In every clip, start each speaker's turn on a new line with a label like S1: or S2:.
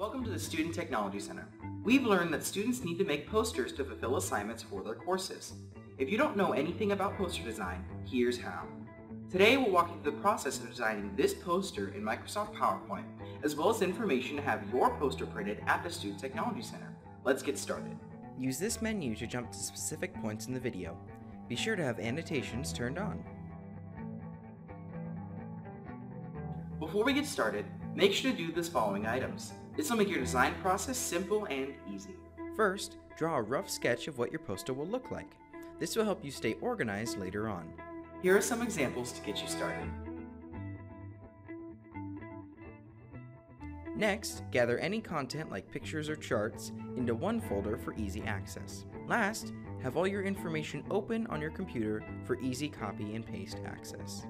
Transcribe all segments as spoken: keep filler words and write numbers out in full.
S1: Welcome to the Student Technology Center. We've learned that students need to make posters to fulfill assignments for their courses. If you don't know anything about poster design, here's how. Today we'll walk you through the process of designing this poster in Microsoft PowerPoint, as well as information to have your poster printed at the Student Technology Center. Let's get started.
S2: Use this menu to jump to specific points in the video. Be sure to have annotations turned on.
S1: Before we get started, make sure to do the following items. This will make your design process simple and easy.
S2: First, draw a rough sketch of what your poster will look like. This will help you stay organized later on.
S1: Here are some examples to get you started.
S2: Next, gather any content like pictures or charts into one folder for easy access. Last, have all your information open on your computer for easy copy and paste access.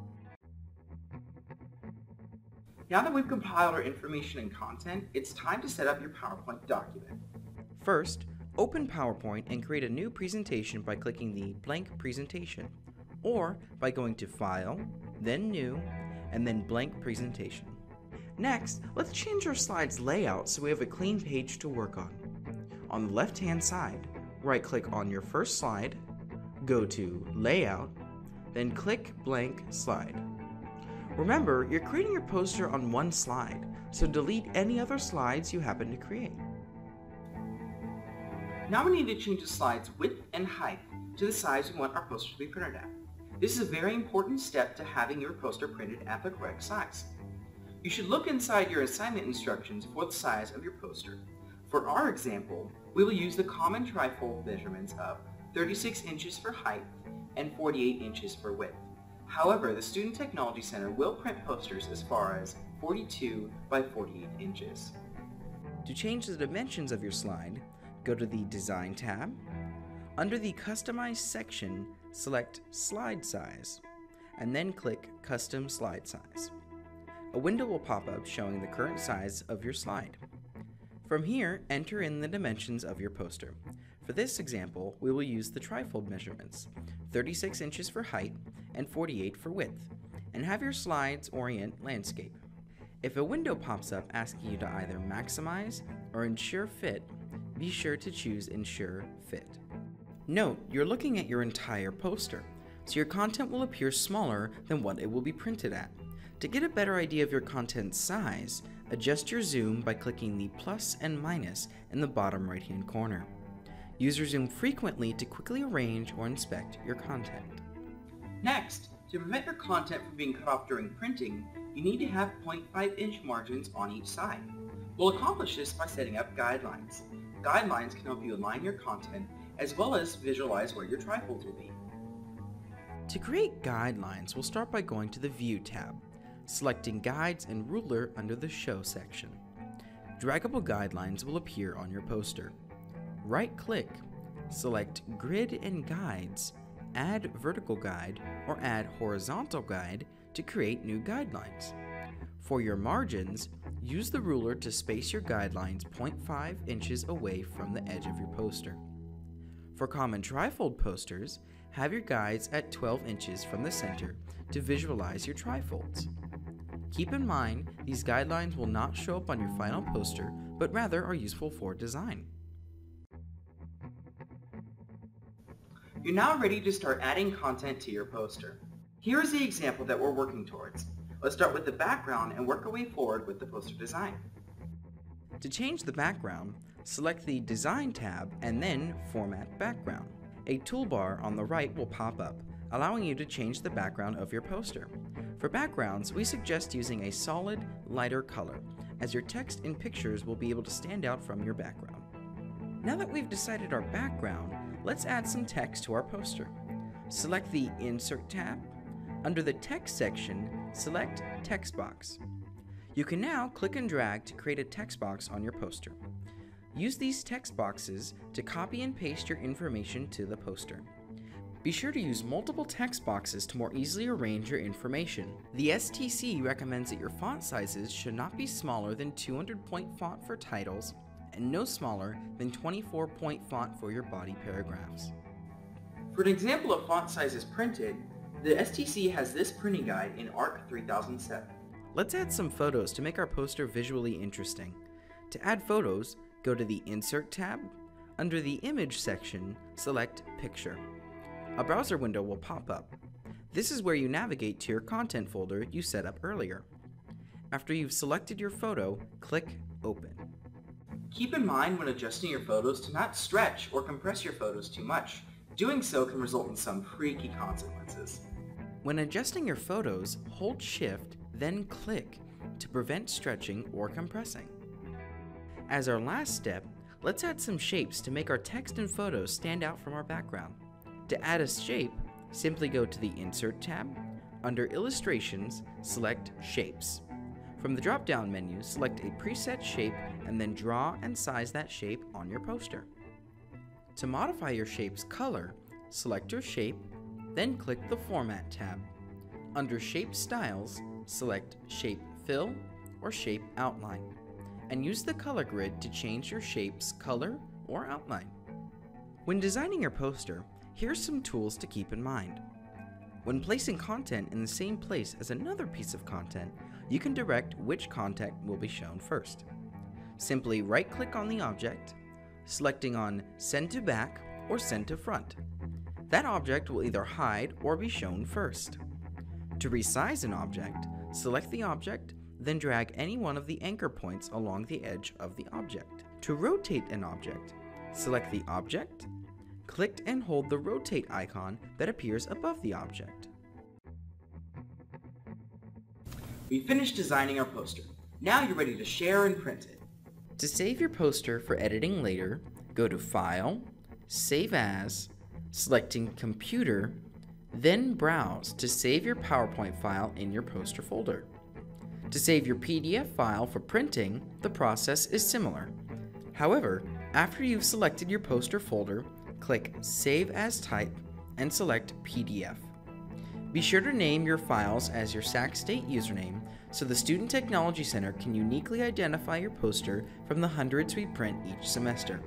S1: Now that we've compiled our information and content, it's time to set up your PowerPoint document.
S2: First, open PowerPoint and create a new presentation by clicking the Blank Presentation, or by going to File, then New, and then Blank Presentation. Next, let's change our slide's layout so we have a clean page to work on. On the left-hand side, right-click on your first slide, go to Layout, then click Blank Slide. Remember, you're creating your poster on one slide, so delete any other slides you happen to create.
S1: Now we need to change the slide's width and height to the size we want our poster to be printed at. This is a very important step to having your poster printed at the correct size. You should look inside your assignment instructions for the size of your poster. For our example, we will use the common trifold measurements of thirty-six inches for height and forty-eight inches for width. However, the Student Technology Center will print posters as far as forty-two by forty-eight inches.
S2: To change the dimensions of your slide, go to the Design tab. Under the Customize section, select Slide Size, and then click Custom Slide Size. A window will pop up showing the current size of your slide. From here, enter in the dimensions of your poster. For this example, we will use the trifold measurements, thirty-six inches for height and forty-eight for width, and have your slides orient landscape. If a window pops up asking you to either maximize or ensure fit, be sure to choose Ensure Fit. Note, you're looking at your entire poster, so your content will appear smaller than what it will be printed at. To get a better idea of your content size, adjust your zoom by clicking the plus and minus in the bottom right-hand corner. Use your zoom frequently to quickly arrange or inspect your content.
S1: Next, to prevent your content from being cut off during printing, you need to have zero point five inch margins on each side. We'll accomplish this by setting up guidelines. Guidelines can help you align your content as well as visualize where your trifolds will be.
S2: To create guidelines, we'll start by going to the View tab, selecting Guides and Ruler under the Show section. Draggable guidelines will appear on your poster. Right-click, select Grid and Guides, add Vertical Guide, or add Horizontal Guide to create new guidelines. For your margins, use the ruler to space your guidelines zero point five inches away from the edge of your poster. For common trifold posters, have your guides at twelve inches from the center to visualize your trifolds. Keep in mind, these guidelines will not show up on your final poster, but rather are useful for design.
S1: You're now ready to start adding content to your poster. Here is the example that we're working towards. Let's start with the background and work our way forward with the poster design.
S2: To change the background, select the Design tab and then Format Background. A toolbar on the right will pop up, allowing you to change the background of your poster. For backgrounds, we suggest using a solid, lighter color, as your text and pictures will be able to stand out from your background. Now that we've decided our background, let's add some text to our poster. Select the Insert tab. Under the Text section, select Text Box. You can now click and drag to create a text box on your poster. Use these text boxes to copy and paste your information to the poster. Be sure to use multiple text boxes to more easily arrange your information. The S T C recommends that your font sizes should not be smaller than two hundred point font for titles and no smaller than twenty-four point font for your body paragraphs.
S1: For an example of font sizes printed, the S T C has this printing guide in A R C three thousand seven.
S2: Let's add some photos to make our poster visually interesting. To add photos, go to the Insert tab. Under the Image section, select Picture. A browser window will pop up. This is where you navigate to your content folder you set up earlier. After you've selected your photo, click Open.
S1: Keep in mind when adjusting your photos to not stretch or compress your photos too much. Doing so can result in some freaky consequences.
S2: When adjusting your photos, hold Shift, then click to prevent stretching or compressing. As our last step, let's add some shapes to make our text and photos stand out from our background. To add a shape, simply go to the Insert tab. Under Illustrations, select Shapes. From the drop-down menu, select a preset shape and then draw and size that shape on your poster. To modify your shape's color, select your shape, then click the Format tab. Under Shape Styles, select Shape Fill or Shape Outline, and use the color grid to change your shape's color or outline. When designing your poster, here's some tools to keep in mind. When placing content in the same place as another piece of content, you can direct which content will be shown first. Simply right-click on the object, selecting on Send to Back or Send to Front. That object will either hide or be shown first. To resize an object, select the object, then drag any one of the anchor points along the edge of the object. To rotate an object, select the object, click and hold the rotate icon that appears above the object.
S1: We finished designing our poster. Now you're ready to share and print it.
S2: To save your poster for editing later, go to File, Save As, selecting Computer, then Browse to save your PowerPoint file in your poster folder. To save your P D F file for printing, the process is similar. However, after you've selected your poster folder, click Save As Type and select P D F. Be sure to name your files as your Sac State username so the Student Technology Center can uniquely identify your poster from the hundreds we print each semester.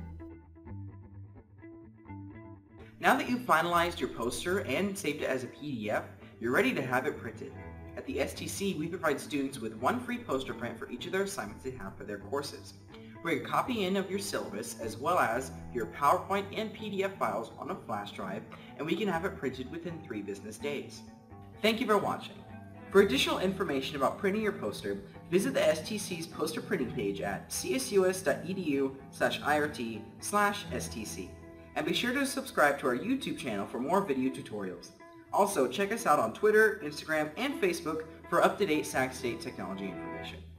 S1: Now that you've finalized your poster and saved it as a P D F, you're ready to have it printed. At the S T C, we provide students with one free poster print for each of their assignments they have for their courses. Bring a copy in of your syllabus as well as your PowerPoint and P D F files on a flash drive, and we can have it printed within three business days. Thank you for watching. For additional information about printing your poster, visit the S T C's poster printing page at c s u s dot e d u slash i r t slash s t c. And be sure to subscribe to our YouTube channel for more video tutorials. Also, check us out on Twitter, Instagram, and Facebook for up-to-date Sac State technology information.